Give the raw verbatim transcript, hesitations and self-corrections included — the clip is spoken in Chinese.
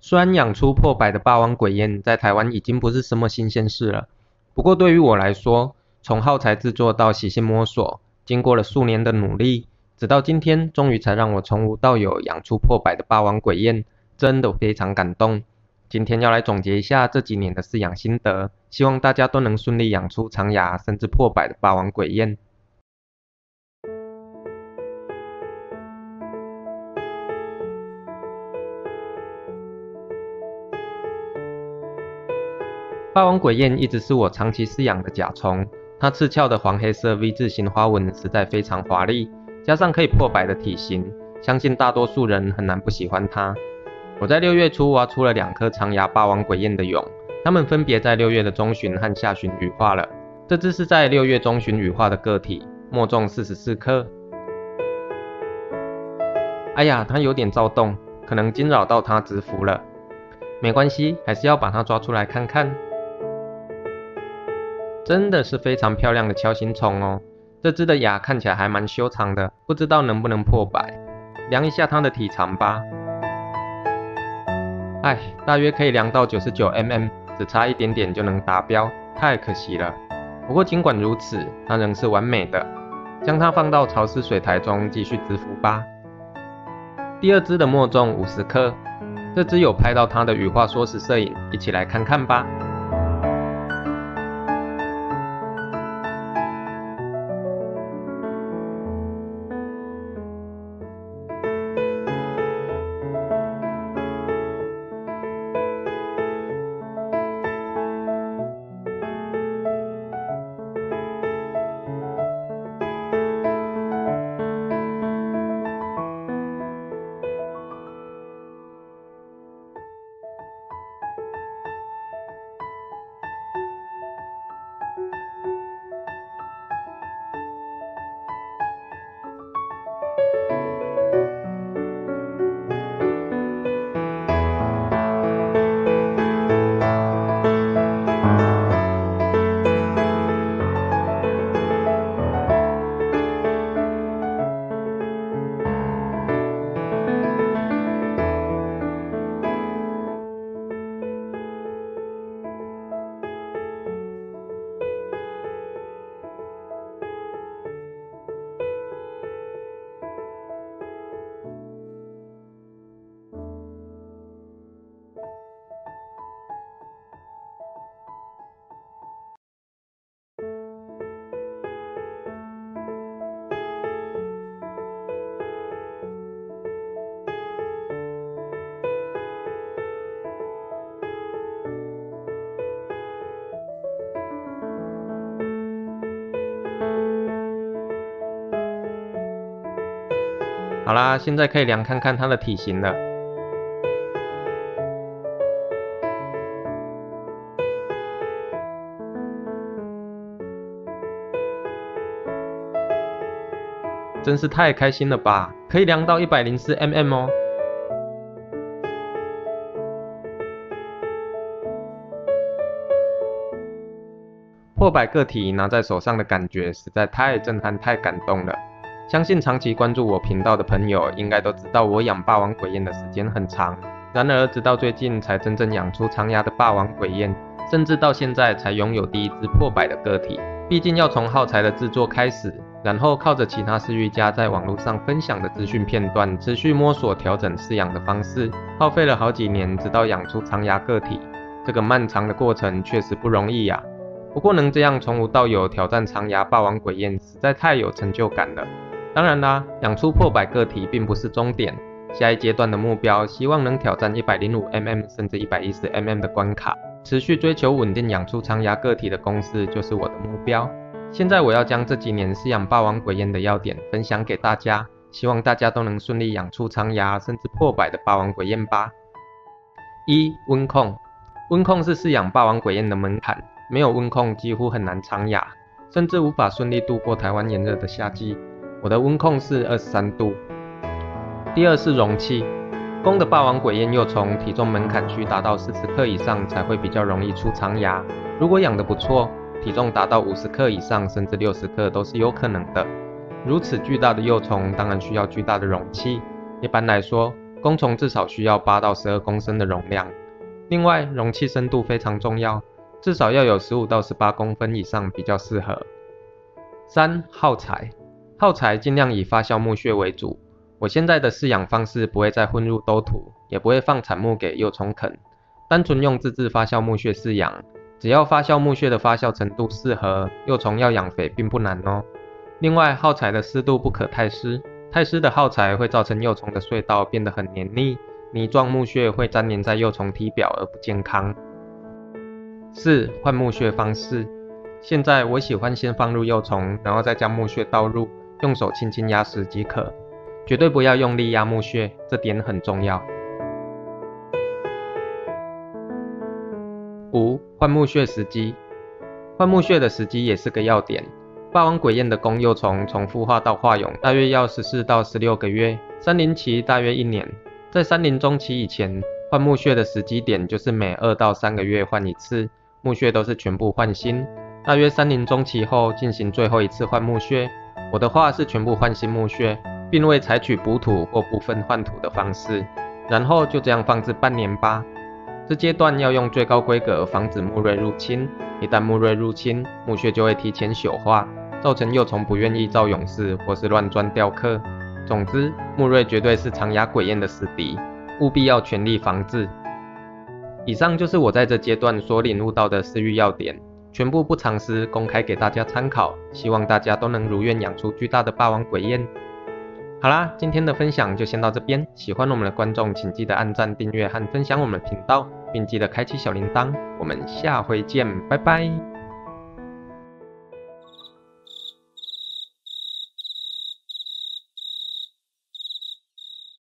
虽然养出破百的霸王鬼燕在台湾已经不是什么新鲜事了，不过对于我来说，从耗材制作到细心摸索，经过了数年的努力，直到今天终于才让我从无到有养出破百的霸王鬼燕，真的非常感动。今天要来总结一下这几年的饲养心得，希望大家都能顺利养出长牙甚至破百的霸王鬼燕。霸王鬼燕一直是我长期饲养的甲虫，它刺鞘的黄黑色 V 字形花纹实在非常华丽，加上可以破百的体型，相信大多数人很难不喜欢它。我在六月初挖出了两颗长牙霸王鬼燕的蛹，它们分别在六月的中旬和下旬羽化了。这只是在六月中旬羽化的个体，末重四十四克。哎呀，它有点躁动，可能惊扰到它蛰伏了。没关系，还是要把它抓出来看看。真的是非常漂亮的锹形虫哦，这只的牙看起来还蛮修长的，不知道能不能破百。量一下它的体长吧。哎，大约可以量到 九十九公分，只差一点点就能达标，太可惜了。不过尽管如此，它仍是完美的。将它放到潮湿水台中继续蛰伏吧。第二只的末重五十克，这只有拍到它的羽化缩时摄影，一起来看看吧。好啦，现在可以量看看它的体型了。真是太开心了吧！可以量到 一百零四公分 哦。破百个体拿在手上的感觉实在太震撼、太感动了。相信长期关注我频道的朋友应该都知道，我养霸王鬼燕的时间很长，然而直到最近才真正养出长牙的霸王鬼燕，甚至到现在才拥有第一只破百的个体。毕竟要从耗材的制作开始，然后靠着其他饲育家在网络上分享的资讯片段，持续摸索调整饲养的方式，耗费了好几年，直到养出长牙个体。这个漫长的过程确实不容易呀、啊。不过能这样从无到有挑战长牙霸王鬼燕，实在太有成就感了。当然啦，养出破百个体并不是终点，下一阶段的目标希望能挑战一百零五公分甚至一百一十公分的关卡，持续追求稳定养出长牙个体的公式就是我的目标。现在我要将这几年饲养霸王鬼燕的要点分享给大家，希望大家都能顺利养出长牙甚至破百的霸王鬼燕吧。一、温控。温控是饲养霸王鬼燕的门槛，没有温控几乎很难长牙，甚至无法顺利度过台湾炎热的夏季。我的温控是二十三度。第二是容器，公的霸王鬼燕幼虫体重门槛需达到四十克以上才会比较容易出长牙，如果养得不错，体重达到五十克以上甚至六十克都是有可能的。如此巨大的幼虫当然需要巨大的容器，一般来说， 公虫至少需要八到十二公升的容量。另外，容器深度非常重要，至少要有十五到十八公分以上比较适合。三、耗材。耗材尽量以发酵木屑为主。我现在的饲养方式不会再混入兜土，也不会放产木给幼虫啃，单纯用自制发酵木屑饲养。只要发酵木屑的发酵程度适合，幼虫要养肥并不难哦。另外，耗材的湿度不可太湿，太湿的耗材会造成幼虫的隧道变得很黏腻，泥状木屑会粘连在幼虫体表而不健康。四、换木屑方式。现在我喜欢先放入幼虫，然后再将木屑倒入，用手轻轻压实即可，绝对不要用力压木屑，这点很重要。五、换木屑时机。换木屑的时机也是个要点。霸王鬼燕的公幼虫从孵化到化蛹大约要十四到十六个月，三龄期大约一年。在三龄中期以前，换木屑的时机点就是每二到三个月换一次，木屑都是全部换新。大约三龄中期后进行最后一次换木屑，我的话是全部换新木屑，并未采取补土或部分换土的方式，然后就这样放置半年吧。这阶段要用最高规格防止木蚋入侵，一旦木蚋入侵，木屑就会提前朽化，造成幼虫不愿意造蛹室或是乱钻雕刻。总之，木蚋绝对是长牙鬼燕的死敌，务必要全力防治。以上就是我在这阶段所领悟到的饲育要点，全部不藏私，公开给大家参考，希望大家都能如愿养出巨大的霸王鬼燕。好啦，今天的分享就先到这边，喜欢我们的观众请记得按赞、订阅和分享我们的频道，并记得开启小铃铛。我们下回见，拜拜。